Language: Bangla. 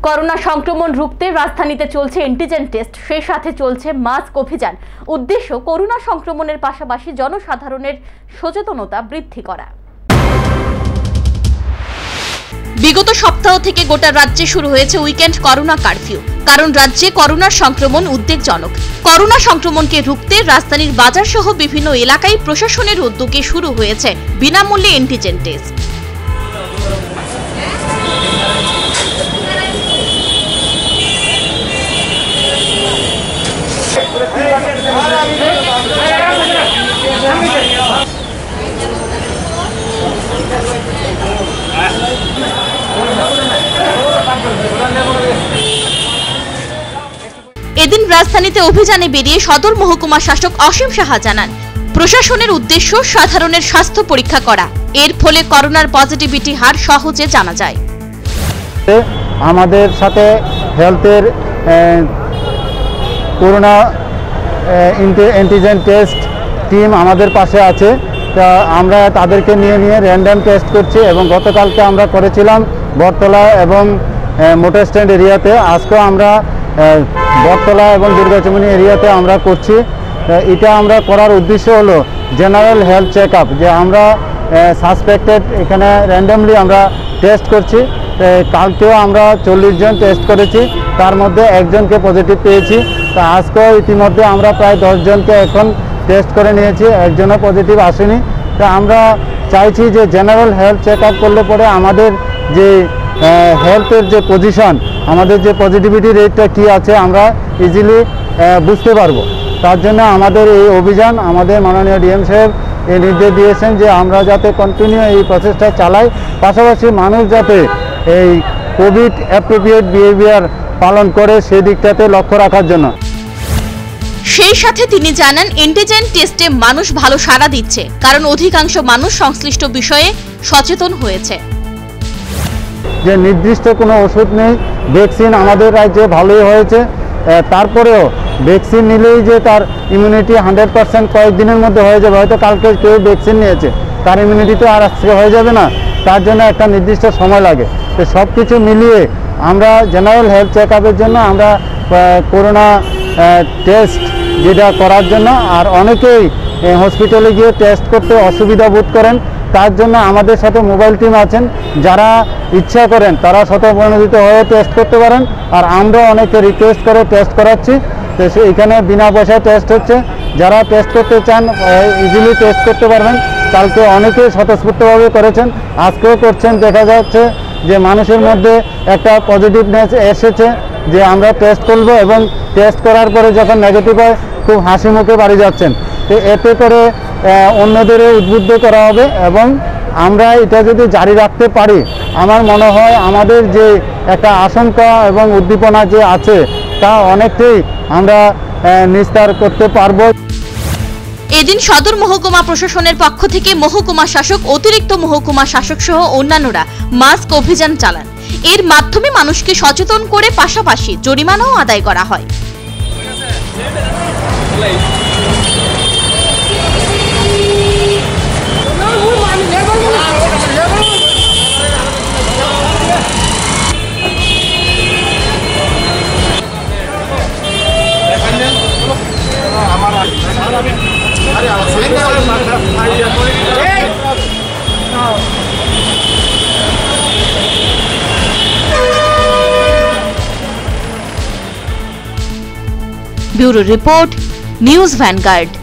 করোনা সংক্রমণ রুখতে রাজধানীতে চলছে অ্যান্টিজেন টেস্ট, সেই সাথে চলছে মাস্ক অভিযান। উদ্দেশ্য করোনা সংক্রমণের পাশাপাশি জনসাধারণের সচেতনতা বৃদ্ধি করা। বিগত সপ্তাহ থেকে গোটা রাজ্যে শুরু হয়েছে উইকেন্ড করোনা কারফিউ। কারণ রাজ্যে করোনার সংক্রমণ উদ্বেগজনক। করোনা সংক্রমণকে রুখতে রাজধানীর বাজার সহ বিভিন্ন এলাকায় প্রশাসনের উদ্যোগে শুরু হয়েছে বিনামূল্যে অ্যান্টিজেন টেস্ট। এদিন রাজধানীতে অভিযানে বেরিয়ে সদর মহকুমা শাসক অসীম সাহা জানান, প্রশাসনের উদ্দেশ্য সাধারণের স্বাস্থ্য পরীক্ষা করা। এর ফলে করোনার পজিটিভিটি হার সহজে জানা যায়। আমাদের সাথে হেলথের করোনা অ্যান্টিজেন টেস্ট টিম আমাদের পাশে আছে। তা আমরা তাদেরকে নিয়ে র্যান্ডম টেস্ট করছি এবং গতকালকে আমরা করেছিলাম বটতলা এবং মোটর স্ট্যান্ড এরিয়াতে। আজকেও আমরা বটতলা এবং দুর্গাচমনি এরিয়াতে আমরা করছি। এটা আমরা করার উদ্দেশ্য হলো জেনারেল হেলথ চেক আপ, যে আমরা সাসপেক্টেড এখানে র্যান্ডমলি আমরা টেস্ট করছি। কালকেও আমরা 40 জন টেস্ট করেছি, তার মধ্যে একজনকে পজিটিভ পেয়েছি। তা আজকেও ইতিমধ্যে আমরা প্রায় 10 জনকে এখন টেস্ট করে নিয়েছি, একজনও পজিটিভ আসেনি। তা আমরা চাইছি যে জেনারেল হেলথ চেক আপ করলে পরে আমাদের যে হেলথের যে পজিশন, আমাদের যে পজিটিভিটি রেটটা কী আছে আমরা ইজিলি বুঝতে পারবো। তার জন্য আমাদের এই অভিযান, আমাদের মাননীয় ডিএম সাহেব এই নির্দেশ দিয়েছেন যে আমরা যাতে কন্টিনিউ এই প্রসেসটা চালাই, পাশাপাশি মানুষ যাতে এই কোভিড অ্যাপ্রোপ্রিয়েট বিহেভিয়ার পালন করে সেই দিকটাতে লক্ষ্য রাখার জন্য। সেই সাথে তিনি জানান, অ্যান্টিজেন টেস্টে মানুষ ভালো সাড়া দিচ্ছে, কারণ অধিকাংশ মানুষ সংশ্লিষ্ট বিষয়ে সচেতন হয়েছে। যে নির্দিষ্ট কোনো ওষুধ নেই, ভ্যাকসিন আমাদের রাজ্যে ভালোই হয়েছে। তারপরেও ভ্যাকসিন নিলেই যে তার ইমিউনিটি 100% কয়েকদিনের মধ্যে হয়ে যাবে। হয়তো কালকে কেউ ভ্যাকসিন নিয়েছে, তার ইমিউনিটি তো আর আজকে হয়ে যাবে না, তার জন্য একটা নির্দিষ্ট সময় লাগে। তো সব কিছু মিলিয়ে আমরা জেনারেল হেলথ চেক আপের জন্য আমরা করোনা টেস্ট যেটা করার জন্য, আর অনেকেই হসপিটালে গিয়ে টেস্ট করতে অসুবিধা বোধ করেন, তার জন্য আমাদের সাথে মোবাইল টিম আছেন, যারা ইচ্ছা করেন তারা স্বতঃপ্রণোদিত হয়ে টেস্ট করতে পারেন। আর আমরা অনেকে রিকোয়েস্ট করে টেস্ট করাচ্ছি। তো এখানে বিনা পয়সায় টেস্ট হচ্ছে, যারা টেস্ট করতে চান ইজিলি টেস্ট করতে পারবেন। কালকে অনেকেই স্বতঃস্ফূর্তভাবে করেছেন, আজকেও করছেন। দেখা যাচ্ছে যে মানুষের মধ্যে একটা পজিটিভনেস এসেছে যে আমরা টেস্ট করব, এবং টেস্ট করার পরে যখন নেগেটিভ হয় খুব হাসি মুখে বাড়ি যাচ্ছেন। তো এতে করে অন্যদেরও উদ্বুদ্ধ করা হবে, এবং আমরা এটা যদি জারি রাখতে পারি, আমার মনে হয় আমাদের যে একটা আশঙ্কা এবং উদ্দীপনা যে আছে তা অনেকটাই আমরা নিস্তার করতে পারবো। এদিন সদর মহকুমা প্রশাসনের পক্ষ থেকে মহকুমা শাসক, অতিরিক্ত মহকুমা শাসক সহ অন্যান্যরা মাস্ক অভিযান চালান। এর মাধ্যমে মানুষকে সচেতন করে পাশাপাশি জরিমানাও আদায় করা হয়। Bureau report, news vanguard.